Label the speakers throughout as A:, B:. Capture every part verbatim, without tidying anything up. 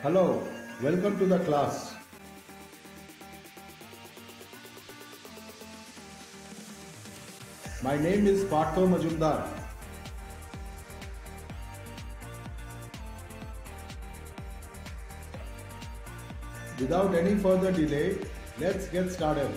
A: Hello, welcome to the class. My name is Partho Majumdar. Without any further delay, let's get started.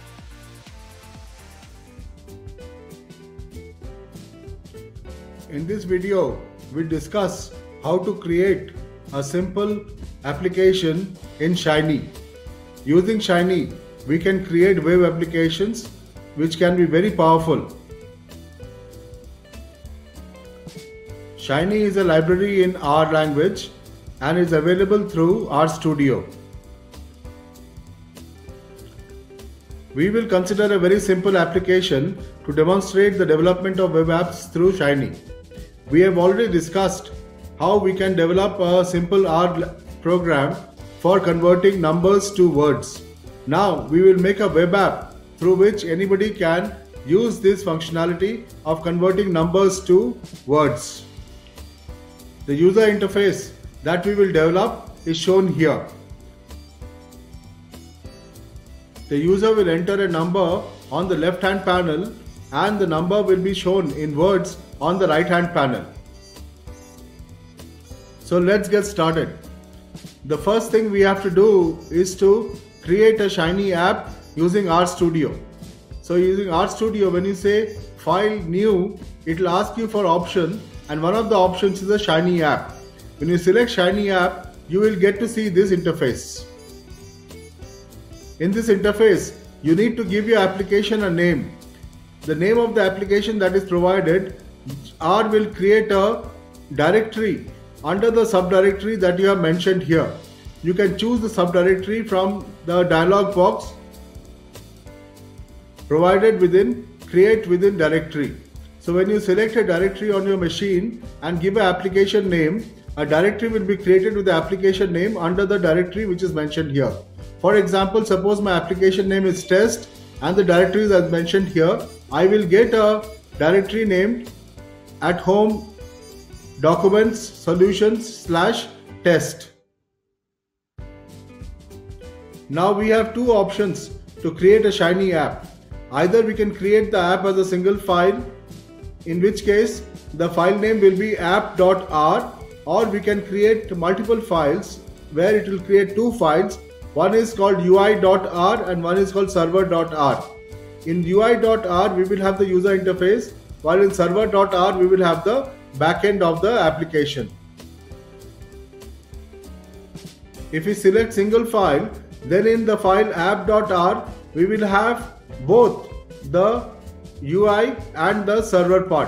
A: In this video, we discuss how to create a simple application in Shiny. Using Shiny, we can create web applications which can be very powerful. Shiny is a library in R language and is available through RStudio. We will consider a very simple application to demonstrate the development of web apps through Shiny. We have already discussed how we can develop a simple R program for converting numbers to words. Now we will make a web app through which anybody can use this functionality of converting numbers to words. The user interface that we will develop is shown here. The user will enter a number on the left hand panel and the number will be shown in words on the right hand panel. So let's get started. The first thing we have to do is to create a Shiny app using RStudio. So using RStudio, when you say file new, it will ask you for option and one of the options is a Shiny app. When you select Shiny app, you will get to see this interface. In this interface, you need to give your application a name. The name of the application that is provided, R will create a directory under the subdirectory that you have mentioned here. You can choose the subdirectory from the dialog box provided within create within directory. So when you select a directory on your machine and give an application name, a directory will be created with the application name under the directory which is mentioned here. For example, suppose my application name is test and the directory is as mentioned here. I will get a directory named at home documents solutions slash test. Now we have two options to create a Shiny app. Either we can create the app as a single file, in which case the file name will be app.r, or we can create multiple files where it will create two files. One is called U I.r and one is called server.r. In U I.r we will have the user interface, while in server.r we will have the backend of the application. If we select single file, then in the file app.r we will have both the U I and the server part.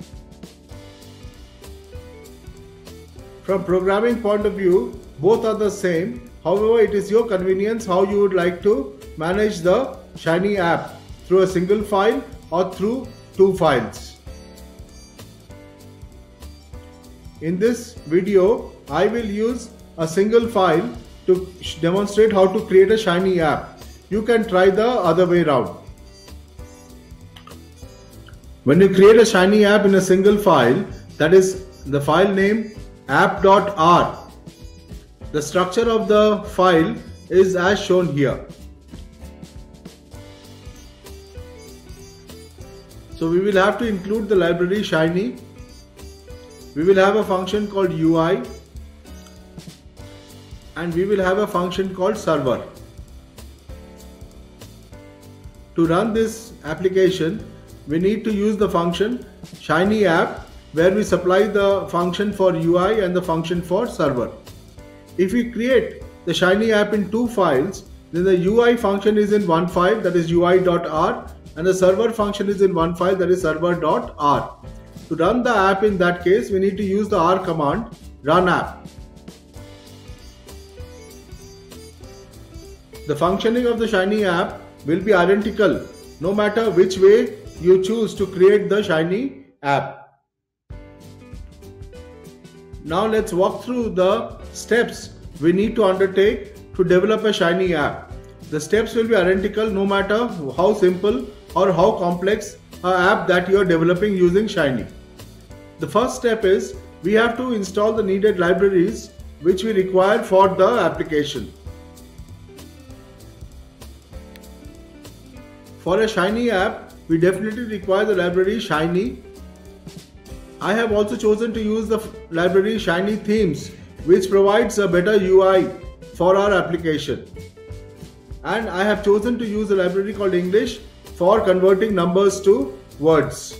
A: From programming point of view, both are the same. However, it is your convenience how you would like to manage the Shiny app, through a single file or through two files. In this video, I will use a single file to demonstrate how to create a Shiny app. You can try the other way around. When you create a Shiny app in a single file, that is the file name app.r, the structure of the file is as shown here. So we will have to include the library Shiny. We will have a function called U I and we will have a function called server. To run this application, we need to use the function Shiny app, where we supply the function for U I and the function for server. If we create the Shiny app in two files, then the U I function is in one file, that is U I.r, and the server function is in one file, that is server.r. To run the app in that case, we need to use the R command, run app. The functioning of the Shiny app will be identical no matter which way you choose to create the Shiny app. Now let's walk through the steps we need to undertake to develop a Shiny app. The steps will be identical no matter how simple or how complex an app that you are developing using Shiny. The first step is we have to install the needed libraries which we require for the application. For a Shiny app, we definitely require the library Shiny. I have also chosen to use the library Shiny Themes, which provides a better U I for our application. And I have chosen to use a library called English for converting numbers to words.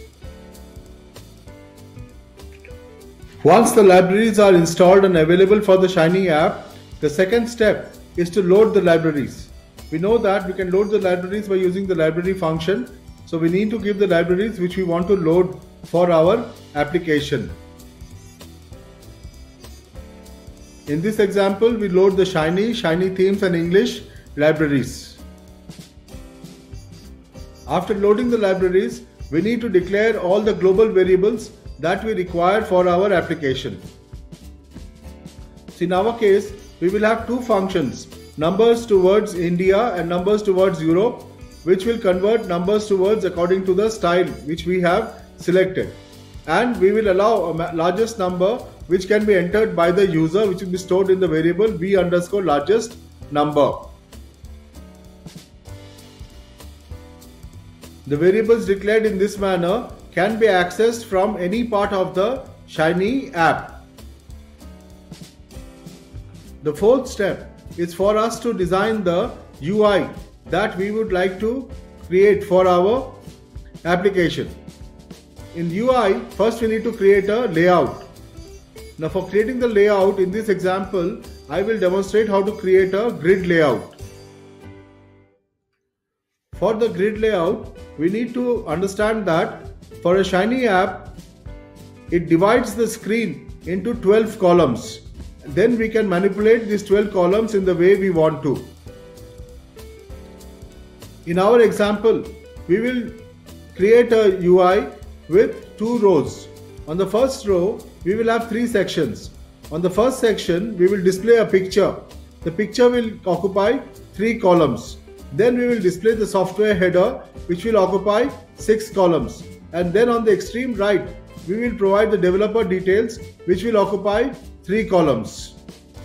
A: Once the libraries are installed and available for the Shiny app, the second step is to load the libraries. We know that we can load the libraries by using the library function. So we need to give the libraries which we want to load for our application. In this example, we load the Shiny, Shiny Themes and English libraries. After loading the libraries, we need to declare all the global variables that we require for our application. So in our case, we will have two functions, numbers towards India and numbers towards Europe, which will convert numbers to words according to the style which we have selected. And we will allow a largest number which can be entered by the user, which will be stored in the variable v underscore largest number. The variables declared in this manner can be accessed from any part of the Shiny app. The fourth step is for us to design the U I that we would like to create for our application. In U I, first we need to create a layout. Now for creating the layout, in this example, I will demonstrate how to create a grid layout. For the grid layout, we need to understand that for a Shiny app, it divides the screen into twelve columns. Then we can manipulate these twelve columns in the way we want to. In our example, we will create a U I with two rows. On the first row, we will have three sections. On the first section, we will display a picture. The picture will occupy three columns. Then we will display the software header, which will occupy six columns. And then on the extreme right, we will provide the developer details, which will occupy three columns.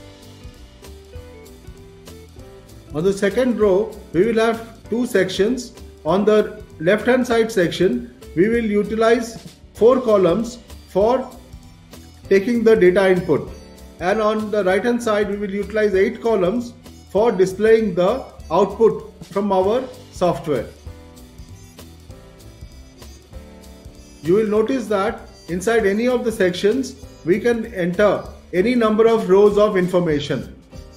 A: On the second row, we will have two sections. On the left hand side section, we will utilize four columns for taking the data input. And on the right hand side, we will utilize eight columns for displaying the output from our software. You will notice that inside any of the sections, we can enter any number of rows of information.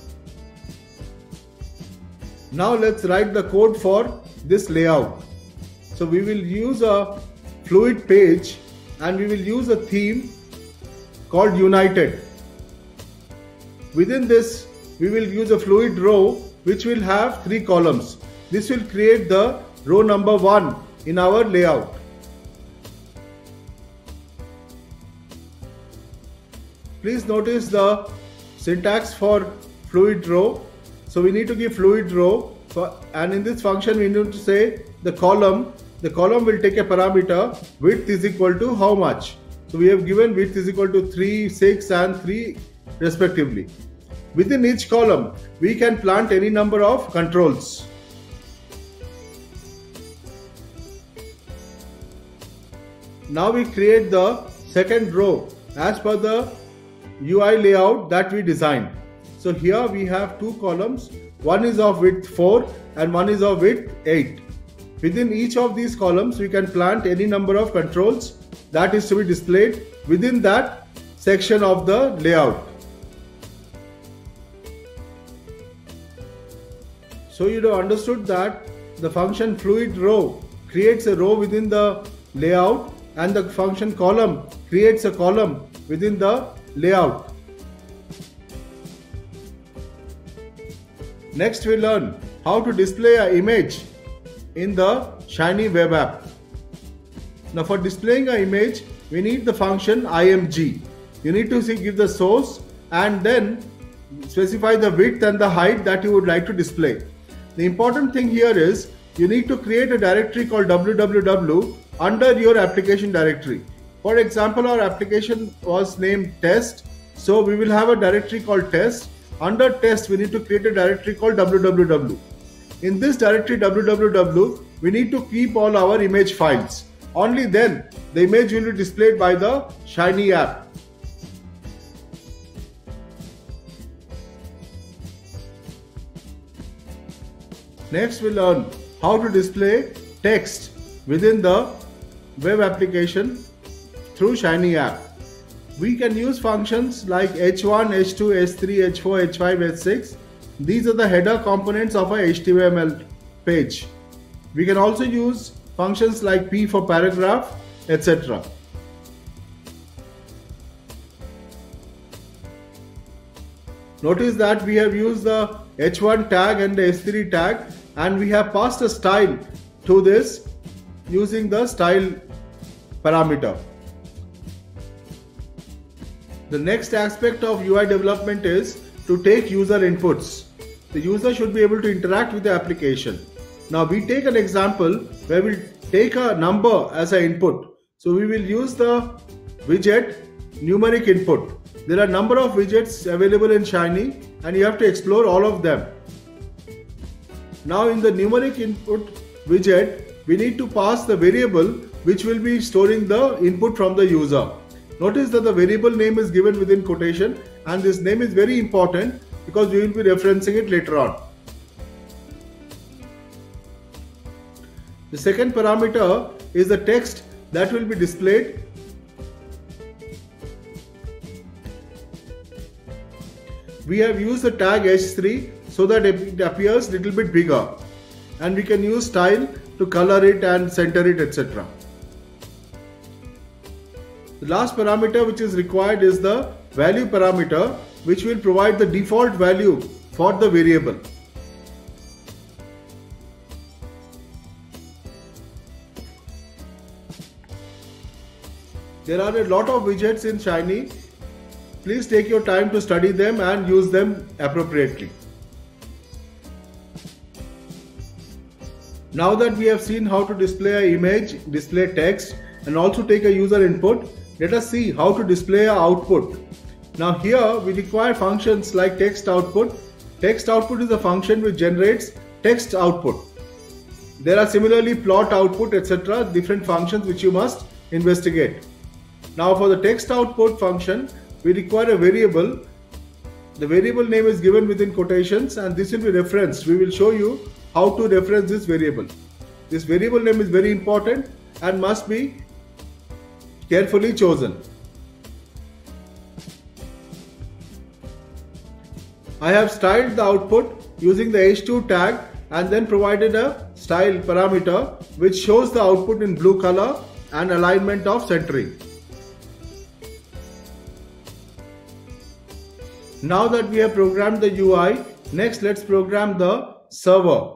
A: Now let's write the code for this layout. So we will use a fluid page and we will use a theme called United. Within this, we will use a fluid row which will have three columns. This will create the row number one in our layout. Please notice the syntax for fluid row. So we need to give fluid row for, and in this function we need to say the column. The column will take a parameter width is equal to how much. So we have given width is equal to three, six and three respectively. Within each column, we can plant any number of controls. Now we create the second row as per the U I layout that we designed. So here we have two columns. One is of width four and one is of width eight. Within each of these columns, we can plant any number of controls that is to be displayed within that section of the layout. So you have understood that the function fluid row creates a row within the layout and the function column creates a column within the layout. Next we learn how to display an image in the Shiny web app. Now for displaying an image, we need the function img. You need to see, give the source and then specify the width and the height that you would like to display. The important thing here is you need to create a directory called www under your application directory. For example, our application was named test So we will have a directory called test. Under test, we need to create a directory called www. In this directory www, we need to keep all our image files. Only then the image will be displayed by the Shiny app. Next, we'll learn how to display text within the web application through Shiny app. We can use functions like H one, H two, H three, H four, H five, H six. These are the header components of a H T M L page. We can also use functions like P for paragraph, et cetera. Notice that we have used the H one tag and the H three tag, and we have passed a style to this using the style parameter. The next aspect of U I development is to take user inputs. The user should be able to interact with the application. Now we take an example where we'll take a number as an input. So we will use the widget numeric input. There are a number of widgets available in Shiny and you have to explore all of them. Now in the numeric input widget, we need to pass the variable which will be storing the input from the user. Notice that the variable name is given within quotation, and this name is very important because we will be referencing it later on. The second parameter is the text that will be displayed. We have used the tag H three so that it appears a little bit bigger, and we can use style to color it and center it, et cetera. The last parameter which is required is the value parameter, which will provide the default value for the variable. There are a lot of widgets in Shiny. Please take your time to study them and use them appropriately. Now that we have seen how to display an image, display text, and also take a user input, let us see how to display an output. Now here we require functions like text output. Text output is a function which generates text output. There are similarly plot output, et cetera, different functions which you must investigate. Now for the text output function, we require a variable. The variable name is given within quotations and this will be referenced. We will show you how to reference this variable. This variable name is very important and must be carefully chosen. I have styled the output using the H two tag and then provided a style parameter which shows the output in blue color and alignment of centering. Now that we have programmed the U I, next let's program the server.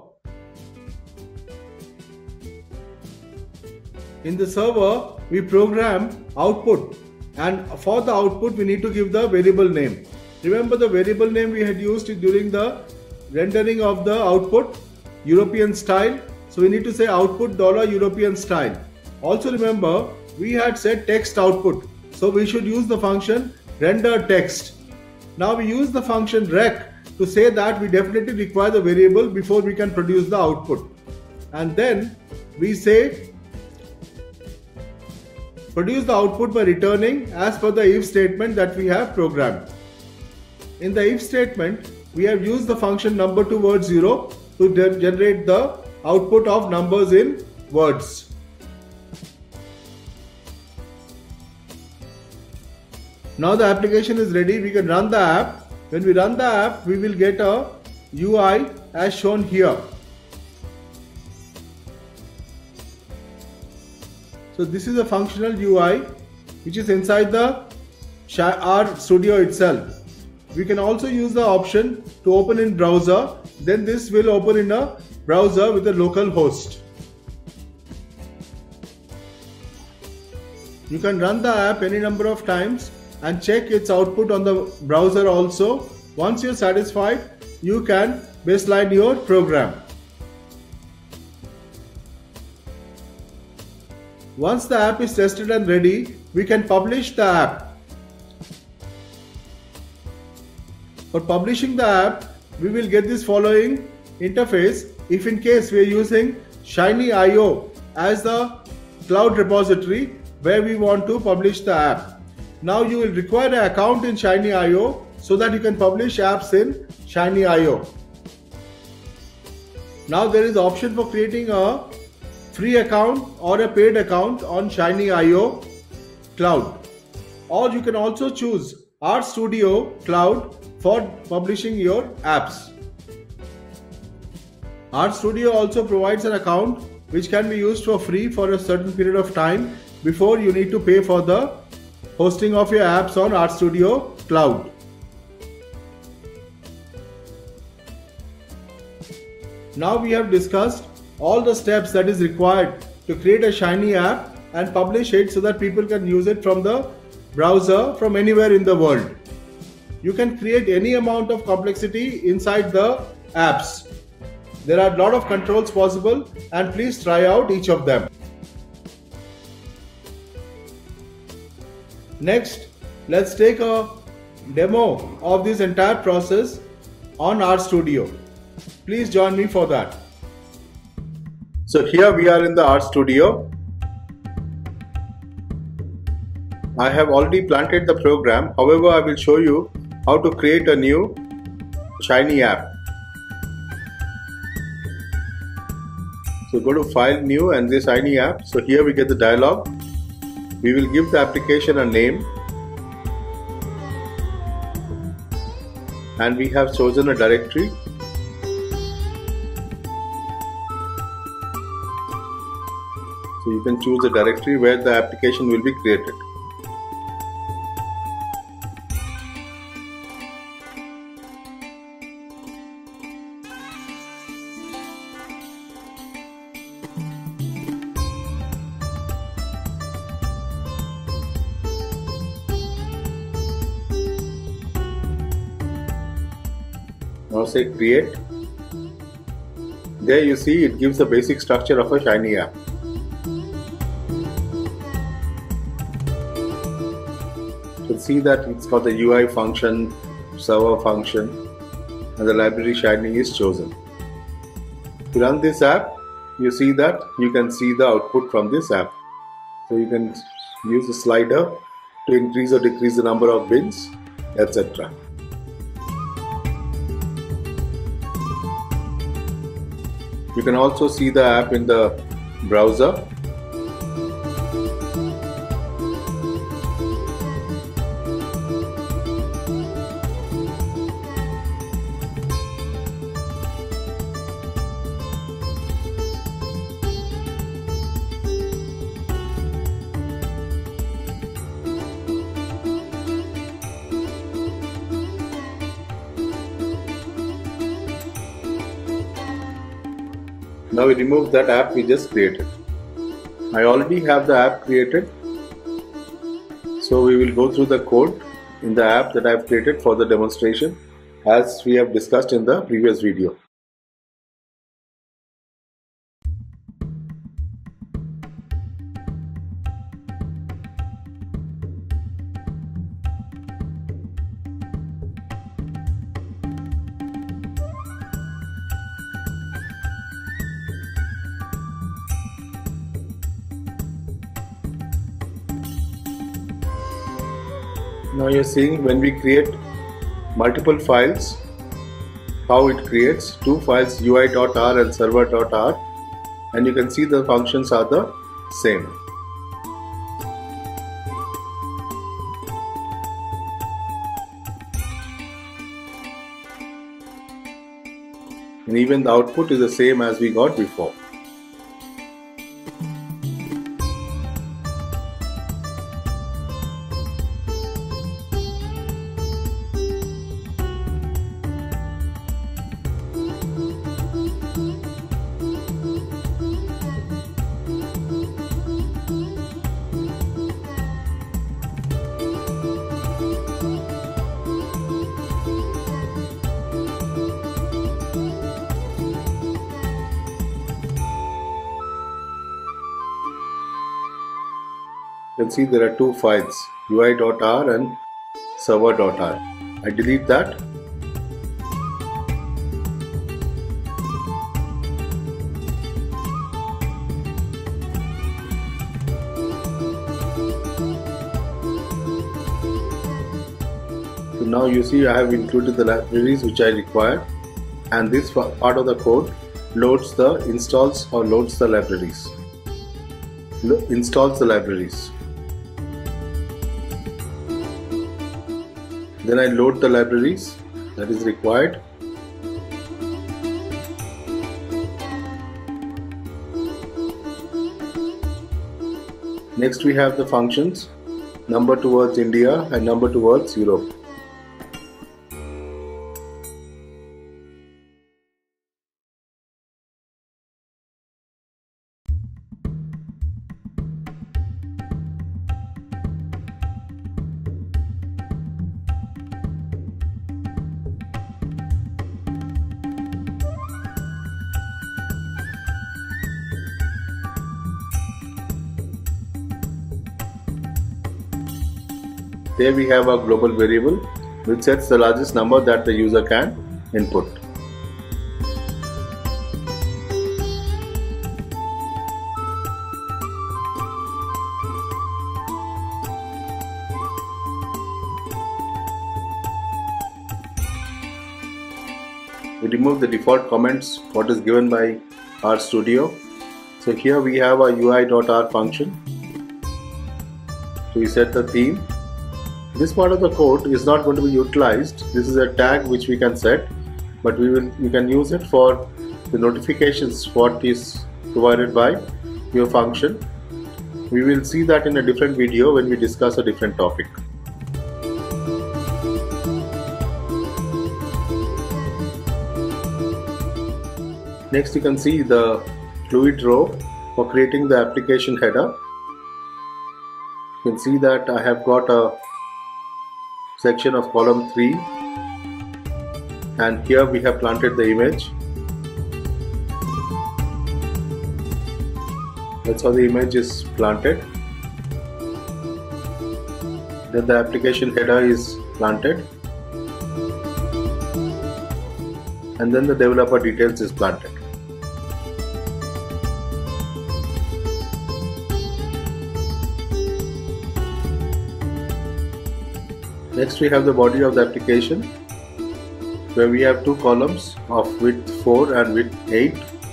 A: In the server, we program output, and for the output we need to give the variable name. Remember the variable name we had used during the rendering of the output, European style. So we need to say output dollar European style. Also remember we had said text output. So we should use the function render text. Now we use the function rec to say that we definitely require the variable before we can produce the output. And then we say produce the output by returning as per the if statement that we have programmed. In the if statement, we have used the function number to word zero to generate the output of numbers in words. Now the application is ready, we can run the app. When we run the app, we will get a U I as shown here. So this is a functional U I which is inside the R Studio itself. We can also use the option to open in browser. Then this will open in a browser with a local host. You can run the app any number of times and check its output on the browser also. Once you're satisfied, you can baseline your program. Once the app is tested and ready, we can publish the app. For publishing the app, we will get this following interface if in case we are using Shiny dot i o as the cloud repository where we want to publish the app. Now you will require an account in Shiny dot i o so that you can publish apps in Shiny dot i o. Now there is option for creating a free account or a paid account on Shiny dot i o cloud. Or you can also choose RStudio Cloud for publishing your apps. RStudio also provides an account which can be used for free for a certain period of time before you need to pay for the hosting of your apps on RStudio Cloud. Now we have discussed all the steps that is required to create a Shiny app and publish it so that people can use it from the browser from anywhere in the world. You can create any amount of complexity inside the apps. There are a lot of controls possible and please try out each of them. Next, let's take a demo of this entire process on RStudio. Please join me for that. So here we are in the RStudio. I have already planted the program. However, I will show you how to create a new Shiny app. So go to File, New, and this Shiny app. So here we get the dialog. We will give the application a name. And we have chosen a directory. So you can choose a directory where the application will be created. Now say create. There you see it gives the basic structure of a Shiny app. You can see that it's got the U I function, server function, and the library Shiny is chosen. To run this app, you see that you can see the output from this app. So you can use the slider to increase or decrease the number of bins, et cetera. You can also see the app in the browser. Now we remove that app we just created. I already have the app created. So we will go through the code in the app that I have created for the demonstration as we have discussed in the previous video. Now you're seeing when we create multiple files, how it creates two files, U I dot R and server dot R, and you can see the functions are the same. And even the output is the same as we got before. You can see there are two files, U I dot R and server dot R. I delete that
B: Now you see I have included the libraries which I require, and this part of the code loads the installs or loads the libraries. Lo- installs the libraries. Then I load the libraries that is required. Next we have the functions, number towards India and number towards Europe. There we have a global variable which sets the largest number that the user can input. We remove the default comments what is given by RStudio. So here we have a U I.R function. So we set the theme. This part of the code is not going to be utilized. This is a tag which we can set, but we will you can use it for the notifications what is provided by your function. We will see that in a different video when we discuss a different topic. Next you can see the fluid row for creating the application header. You can see that I have got a section of column three, and here we have planted the image. That's how the image is planted. Then the application header is planted, and then the developer details is planted. Next we have the body of the application, where we have two columns of width four and width eight.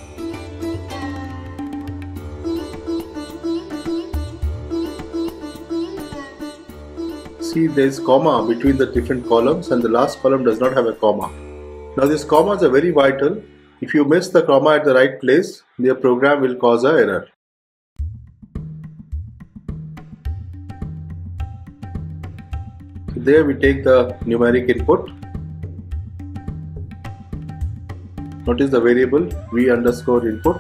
B: See, there is comma between the different columns, and the last column does not have a comma. Now these commas are very vital. If you miss the comma at the right place, your program will cause an error. There we take the numeric input. Notice the variable v underscore input.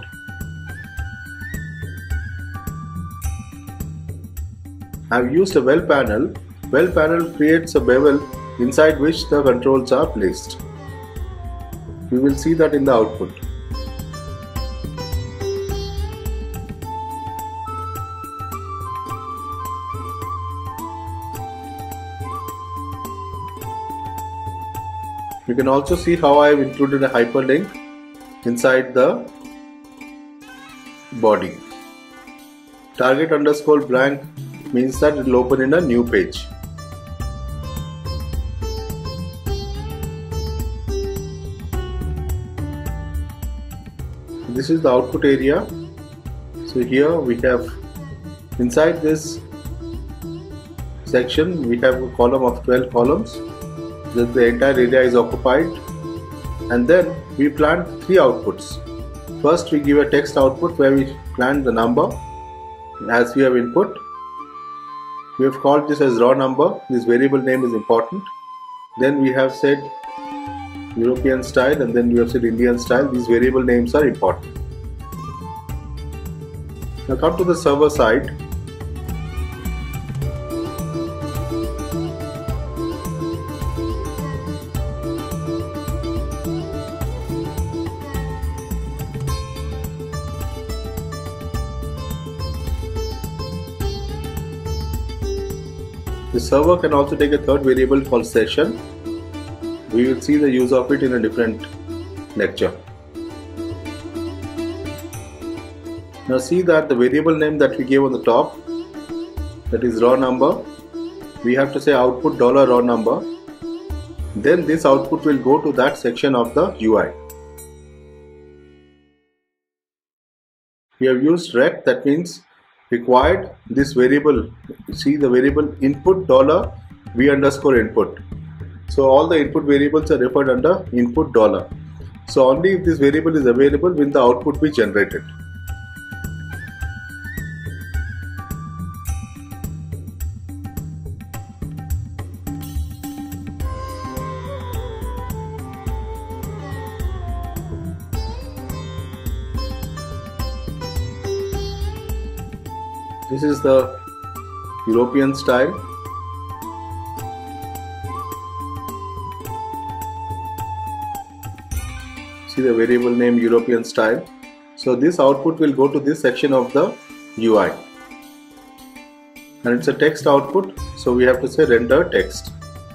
B: I have used a well panel. Well panel creates a bevel inside which the controls are placed. We will see that in the output. You can also see how I have included a hyperlink inside the body. Target underscore blank means that it will open in a new page. This is the output area. So here we have, inside this section we have a column of twelve columns. Then the entire area is occupied, and then we plant three outputs. First we give a text output where we plant the number as we have input. We have called this as raw number. This variable name is important. Then we have said European style, and then we have said Indian style. These variable names are important. Now come to the server side. The server can also take a third variable called session. We will see the use of it in a different lecture. Now see that the variable name that we gave on the top, that is raw number, we have to say output dollar raw number. then this output will go to that section of the U I. We have used rect, that means required this variable. See the variable input dollar v underscore input. So all the input variables are referred under input dollar. So only if this variable is available will the output be generated. This is the European style. See the variable name European style. So this output will go to this section of the U I. And it's a text output, so we have to say render text.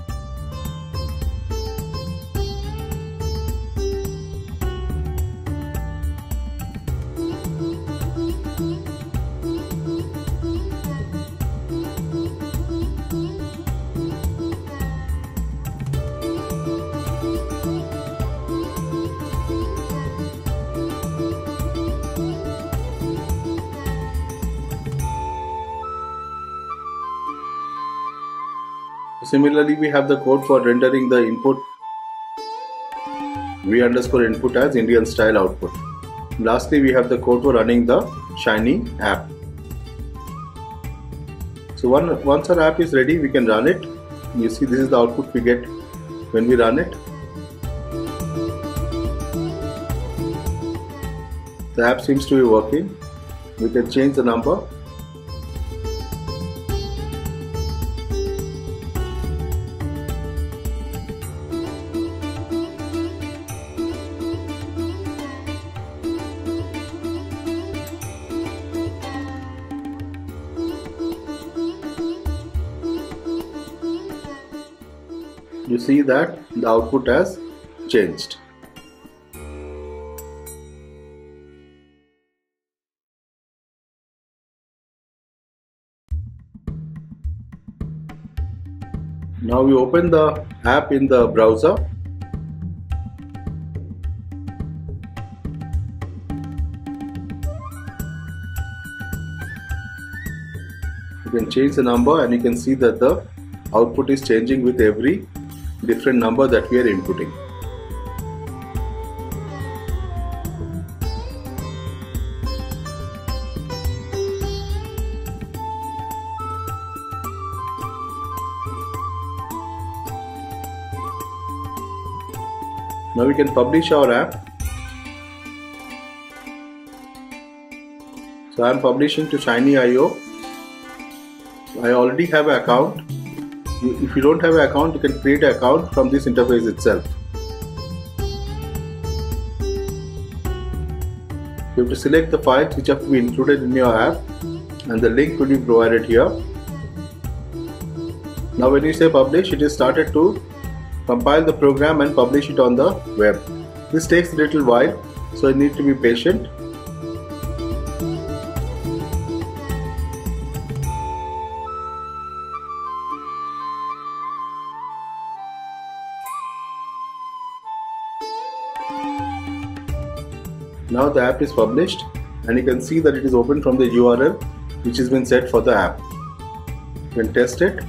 B: Similarly, we have the code for rendering the input v underscore input as Indian style output. Lastly, we have the code for running the Shiny app. So one, once our app is ready, we can run it. You see, this is the output we get when we run it. The app seems to be working. We can change the number. You see that the output has changed. Now we open the app in the browser. You can change the number and you can see that the output is changing with every different number that we are inputting. Now we can publish our app. So I am publishing to Shiny dot i o. I already have an account. If you don't have an account, you can create an account from this interface itself. You have to select the files which have to be included in your app, and the link will be provided here. Now when you say publish, it is started to compile the program and publish it on the web. This takes a little while, so you need to be patient. Now the app is published and you can see that it is open from the U R L which has been set for the app. You can test it.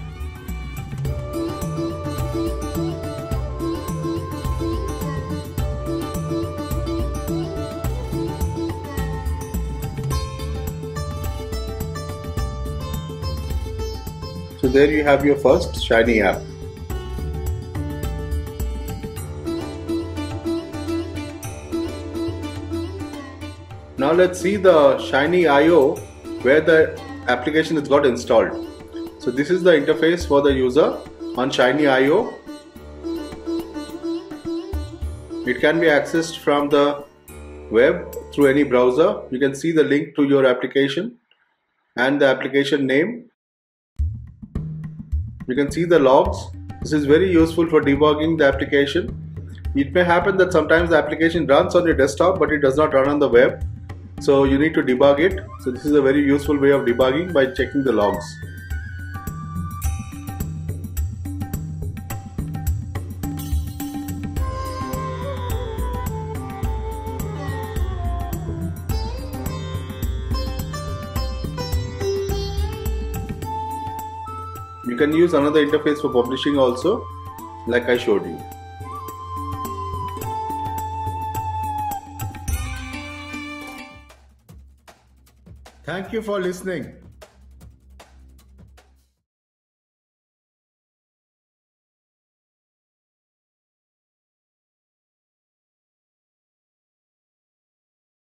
B: So there you have your first Shiny app. Now let's see the Shiny dot i o where the application is got installed. So this is the interface for the user on Shiny dot i o. It can be accessed from the web through any browser. You can see the link to your application and the application name. You can see the logs. This is very useful for debugging the application. It may happen that sometimes the application runs on your desktop but it does not run on the web. So you need to debug it. So this is a very useful way of debugging by checking the logs. can use another interface for publishing also, like I showed you.
A: Thank you for listening.